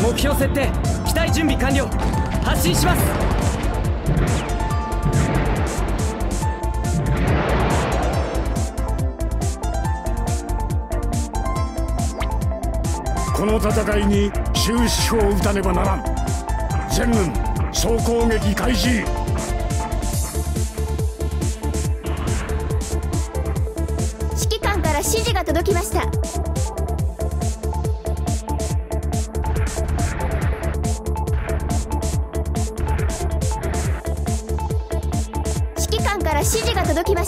目標設定、機体準備完了。発進します。 この戦いに終止符を打たねばならん。全軍総攻撃開始。 指揮官から指示が届きました。指揮官から指示が届きました。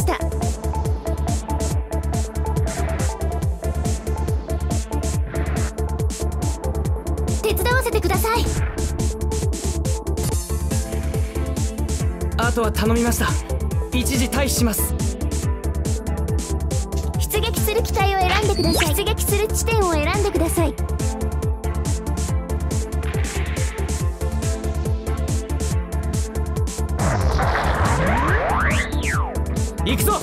手伝わせてください。 あとは頼みました。一時退避します。 出撃する機体を選んでください。出撃する地点を選んでください。 行くぞ。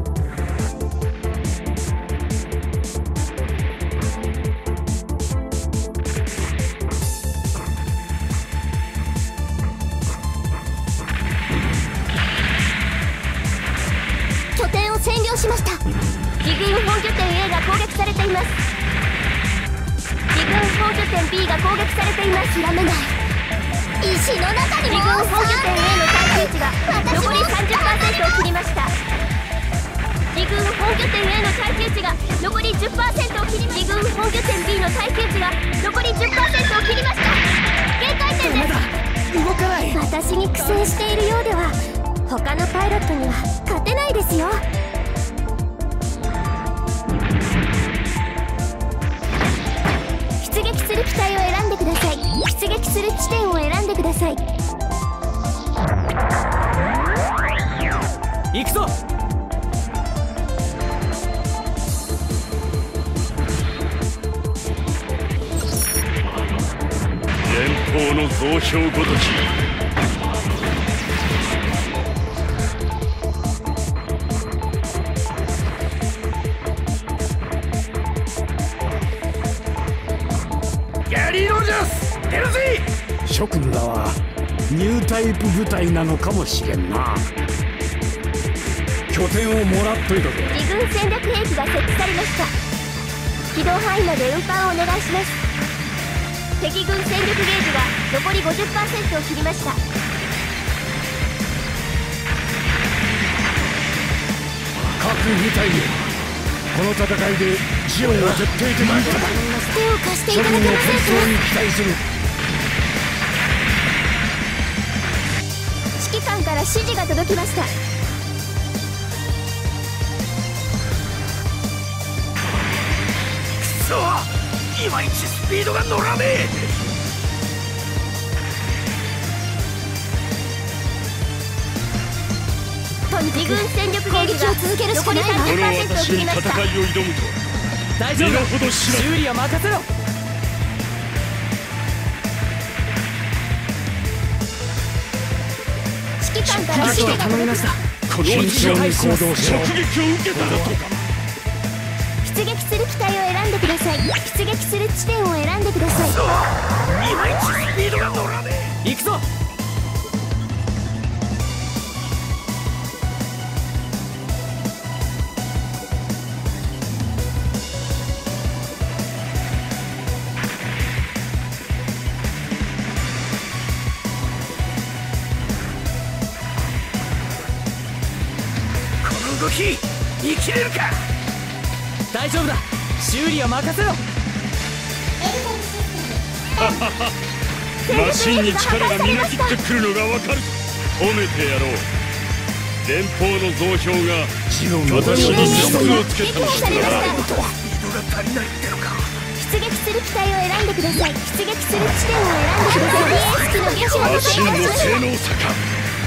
拠点を占領しました。自軍本拠点 A が攻撃されています。自軍本拠点 B が攻撃されています。諦めない。石の中にも自軍本拠点 A の耐久値が残り 30% を切りました。自軍本拠点 A の耐久値が残り 10% を切りました。自軍本拠点 B の耐久値が残り 10% を切りました。限界点です。 動かない。 私に苦戦しているようでは他のパイロットには勝てないですよ。出撃する機体を選んでください。出撃する地点を選んでください。 行くぞ。 連邦の増票ごとき。出るぜ。諸君らはニュータイプ部隊なのかもしれんな。拠点をもらっといたぞ。 自軍戦略兵器が設置されました。機動範囲まで運搬をお願いします。敵軍戦力ゲージが残り 50% を切りました。 各部隊よ、この戦いでジオンは徹底的に戦う。 手を貸していただけませんか。 諸君の戦争に期待する。 指揮官から指示が届きました。 くそ、いまいちスピードが乗らねえ。 自軍戦力ゲージが残り 30% を切りました。 戦いを挑むと大丈夫だ。 身の程知らず。 修理は任せろ。 指揮官から指示が頼みました。 この慎重に行動しろ。直撃を受けたらどうか。 出撃する機体を選んでください。出撃する地点を選んでください。 いまいちスピードが乗らねえ。 行くぞ。 動き生きれるか。 大丈夫だ。修理は任せろ。 マシンに力がみなぎってくるのがわかる。褒めてやろう。連邦の増票が私に力をつけたのだ。スピードが足りないってのか。 出撃する機体を選んでください。出撃する地点を選んでください。DX 機の撃破マシンの性能差か。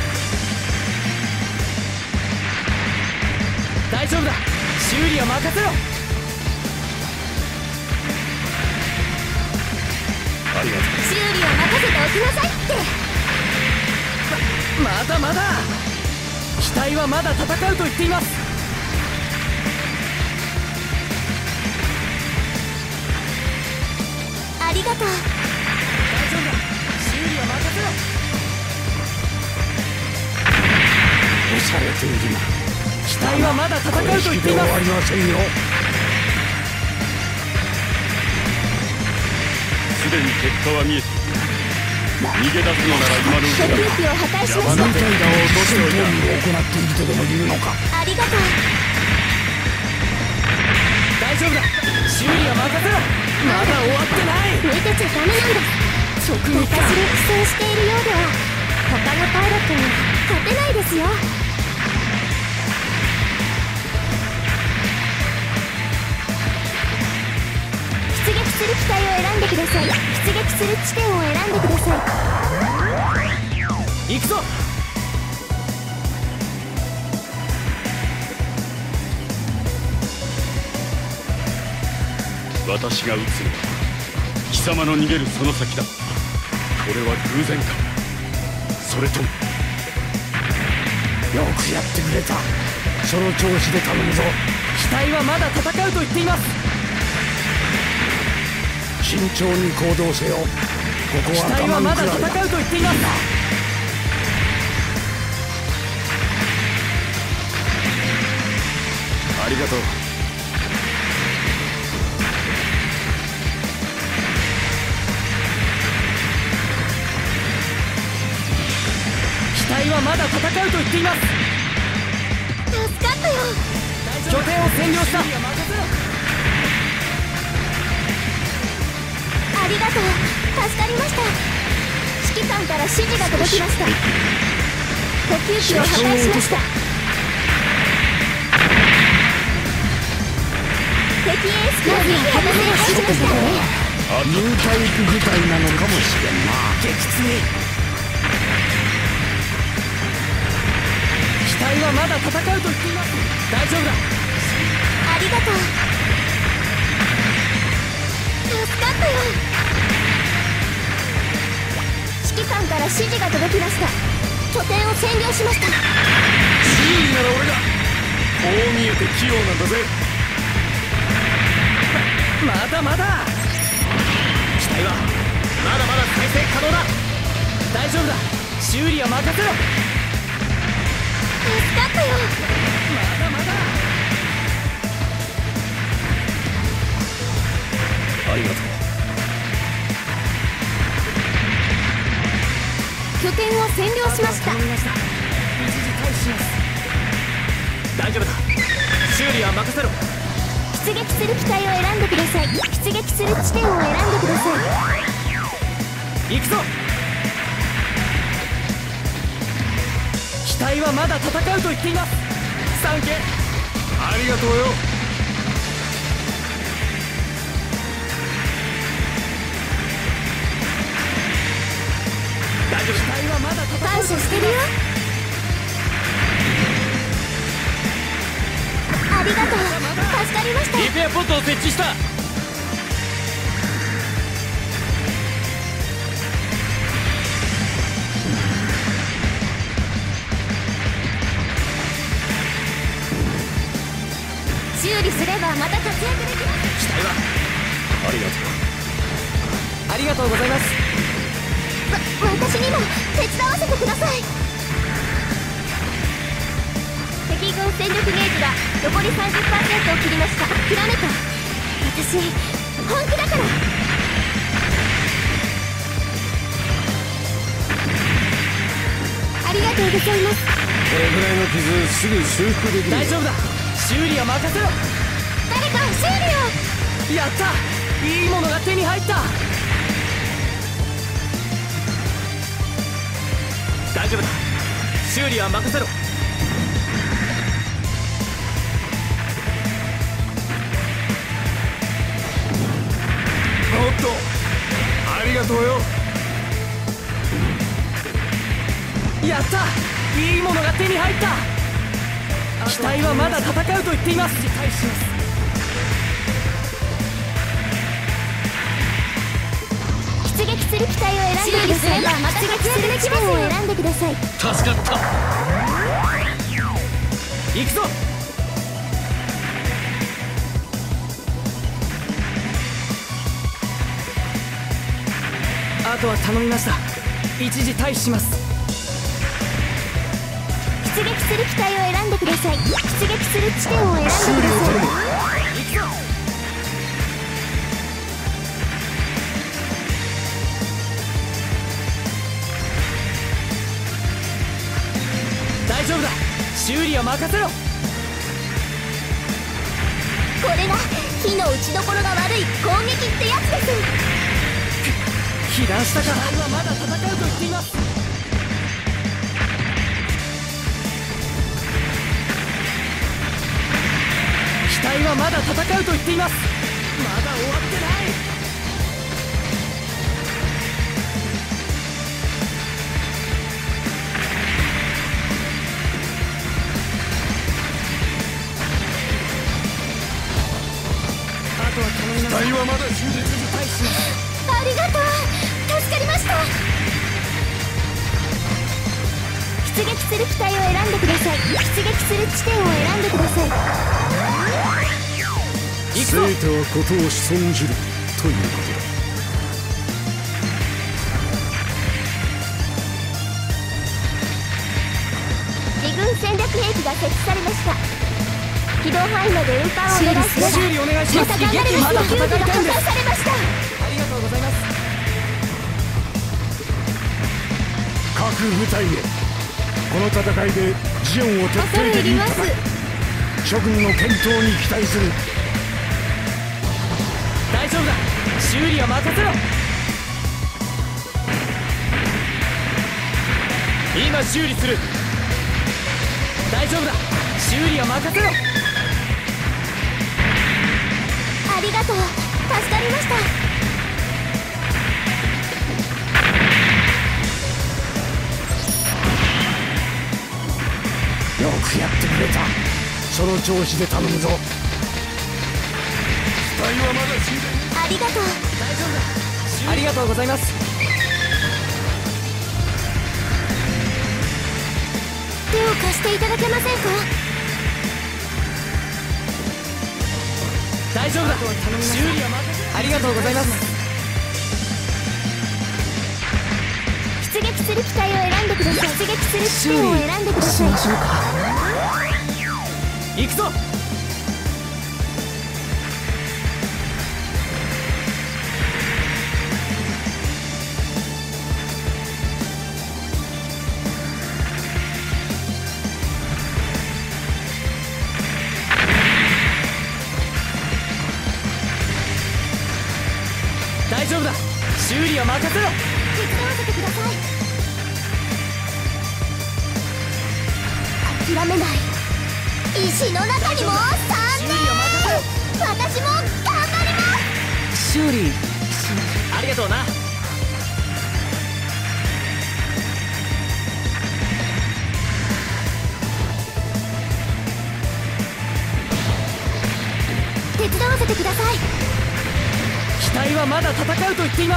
大丈夫だ。修理は任せろ。 ありがとう。 修理は任せておきなさいって。 まだまだ。機体はまだ戦うと言っています。 ありがとう。 されているな。 機体はまだ戦うと言っています。 終わりませんよ。 すでに結果は見えている。逃げ出すのなら今のうちだ。 航空機を破壊しました。 を落としておいた。行っているとでも言うのか。 ありがとう。 大丈夫だ。修理は任せろ。まだ終わってない。 見てちゃダメなんだ。 直撃か。 私で苦戦しているようでは他のパイロットには勝てないですよ。出撃する機体を選んでください。出撃する地点を選んでください。 行くぞ。 私が撃つのは貴様の逃げるその先だ。これは偶然か、それとも。 よくやってくれた。その調子で頼むぞ。 機体はまだ戦うと言っています。 慎重に行動せよ。ここ機は体はまだ我慢くらいだ。 戦うと言っています。 ありがとう。 機体はまだ戦うと言っています。 助かったよ。 拠点を占領した。 ありがとう。助かりました。指揮官から指示が届きました。補給機を破壊しました。敵エースが破壊しましたね。 ニュータイプ部隊なのかもしれんな。 撃墜。機体はまだ戦うと言っています。大丈夫だ。 ありがとう。助かったよ。指揮官から指示が届きました。拠点を占領しました。 真理なら俺が。こう見えて器用なんだぜ。 まだまだ。機体はまだまだ再生可能だ。大丈夫だ。修理は任せろ。 助かったよ。 まだまだ。 ありがとう。 拠点を占領しました。 一時退避します。大丈夫だ。修理は任せろ。 出撃する機体を選んでください。出撃する地点を選んでください。 行くぞ。機体はまだ戦うと言っています。サンケ。 ありがとうよ。 大丈夫。機体はまだ戦う。 感謝してるよ。ありがとう。助かりました。 リペアポットを設置した。 修理すればまた活躍できます。 機体はありがとう。 ありがとうございます。 私にも手伝わせてください。敵軍戦力ゲージが残り 30% を切りました。ひらめた。私本気だから。ありがとうございます。 これぐらいの傷すぐ修復できる。 大丈夫だ。修理は任せろ。 誰か修理を。 やった。いいものが手に入った。大丈夫だ。修理は任せろ。 おっと、ありがとうよ。 やった。いいものが手に入った。機体はまだ戦うと言っています。退避します。 出撃する機体を選んでください。出撃する地点を選んでください。 助かった。 行くぞ。あとは頼みました。一時退避します。 出撃する機体を選んでください。出撃する地点を選んでください。行くぞ。 大丈夫だ、修理は任せろ。 これが火の打ちどころが悪い攻撃ってやつです。 被弾したか。機体はまだ戦うと言っています。機体はまだ戦うと言っています。まだ終わってない。機体はまだ死んでいる。 ありがとう、助かりました。出撃する機体を選んでください。出撃する地点を選んでください。 生徒はことを損じるということだ。 自軍戦略兵器が設置されました。軌道範囲まで運搬をお願いします。 修理お願いします。 まだ戦いたいんです。破壊されました。 ありがとうございます。 各部隊へ、この戦いでジオンを徹底的に叩く。諸君の健闘に期待する。 大丈夫だ、修理は任せろ。今修理する。大丈夫だ、修理は任せろ。 ありがとう、助かりました。 よくやってくれた。その調子で頼むぞ。 機体はまだ死んでいる。 ありがとう。 大丈夫だ、ありがとうございます。 手を貸していただけませんか。 大丈夫だ、修理は任せろ。ありがとうございます。 出撃する機体を選んでください。出撃する地点を選んでください。 しましょうか。行くぞ。大丈夫だ、修理は任せろ。 手伝わせてください。諦めない。石の中にも3年。私も頑張ります。 修理ありがとうな。 手伝わせてください。 機体はまだ戦うと言っています。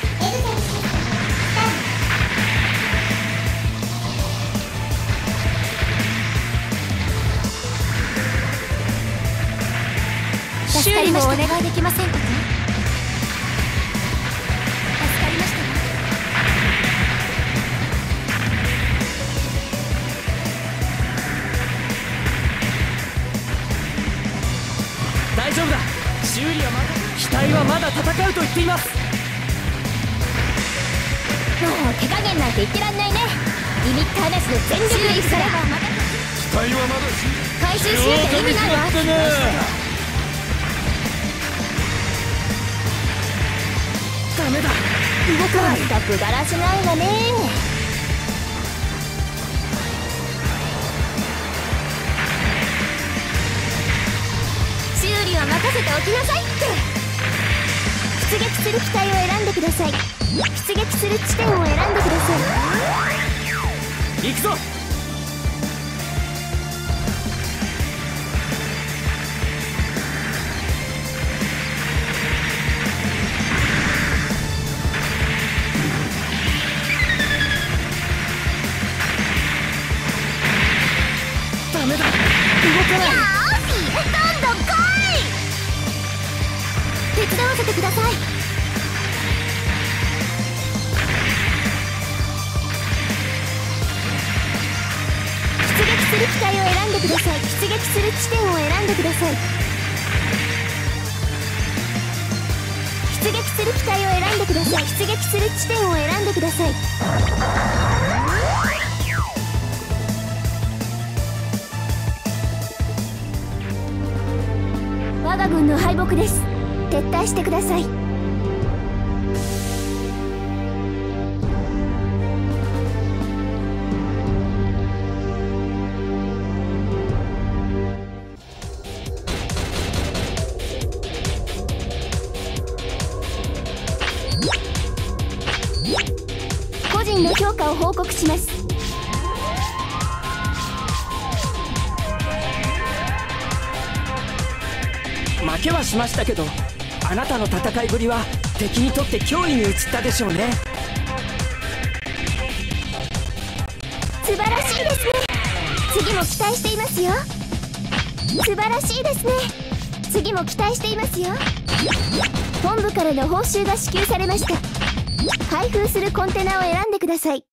修理もお願いできませんか。助かりました。 大丈夫だ、修理はまだ。機体はまだ戦うと言っています。 もう手加減なんて言ってらんないね。リミッターなしの全力でいくから。 機体はまだ死んでいる。 回収しなきゃ意味ないわ。 ダメだ、動かない。 まったくだらしないわね。修理は任せておきなさいって。出撃する機体を選んでください。出撃する地点を選んでください。 行くぞ。ダメだ、動かない。 よーし、どんどん来い。手伝わせてください。 る機体を選んでください。出撃する地点を選んでください。出撃する機体を選んでください。出撃する地点を選んでください。我が軍の敗北です。撤退してください。個人の評価を報告します。 負けはしましたけど、あなたの戦いぶりは敵にとって脅威に移ったでしょうね。 素晴らしいですね。次も期待していますよ。素晴らしいですね。次も期待していますよ。本部からの報酬が支給されました。開封するコンテナを選んでください。